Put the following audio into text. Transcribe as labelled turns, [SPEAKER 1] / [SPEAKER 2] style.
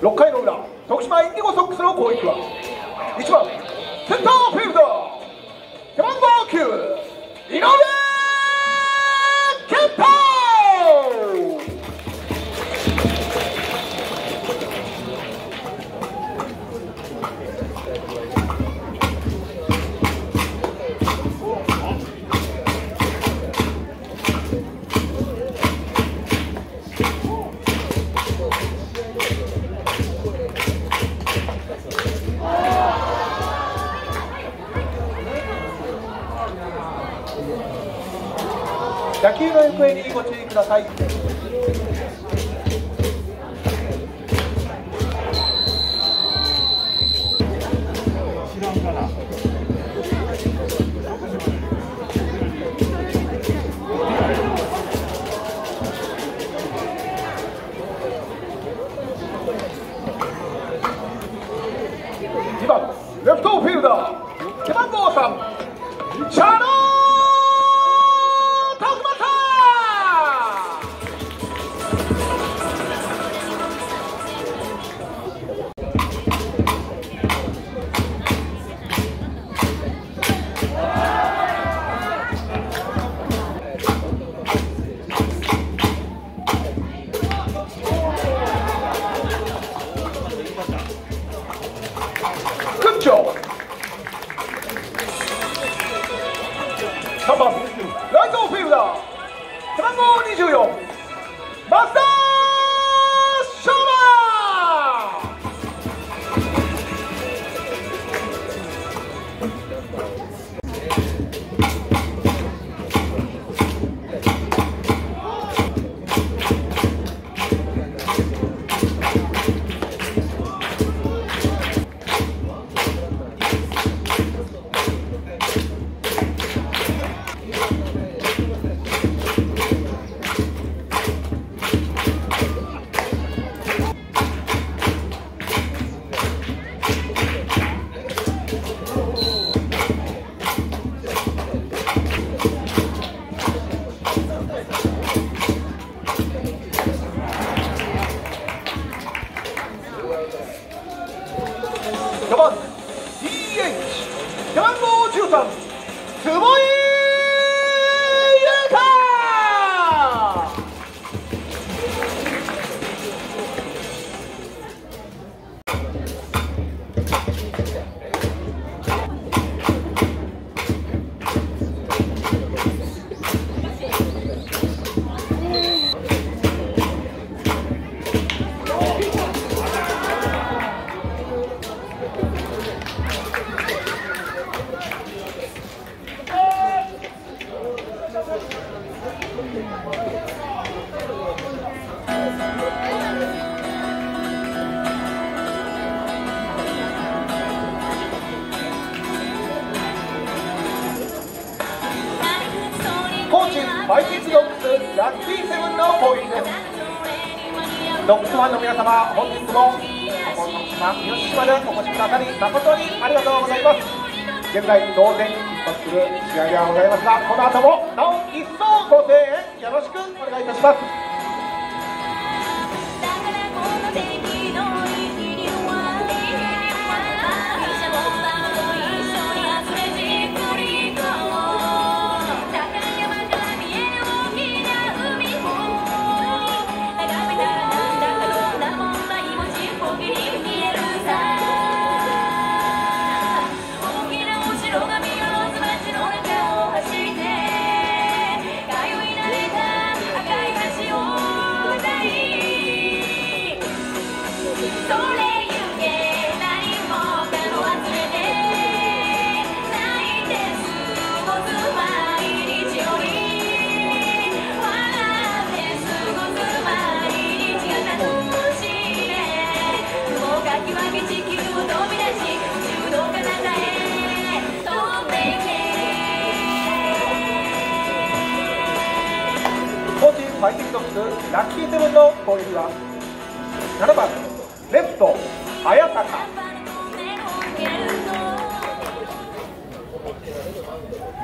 [SPEAKER 1] 6回の裏、徳島インディゴソックスの攻撃は1番センターフィールダー背番号9井上健太。野球の行方にご注意ください。2番レフトフィールダー背番号3チャロー3番ライトフィールダー背番号24増田翔4番 DH 背番号13坪井優太。高知バイキングドッグスラッキーセブンの攻撃です。ドッグスファンの皆様、本日もこの島三好市までお越しくださり誠にありがとうございます。現在同点緊迫する試合ではございますが、この後もなお一層ご声援よろしくお願いいたします。ファイティングドッグスラッキーセブンの攻撃は7番レフト早坂。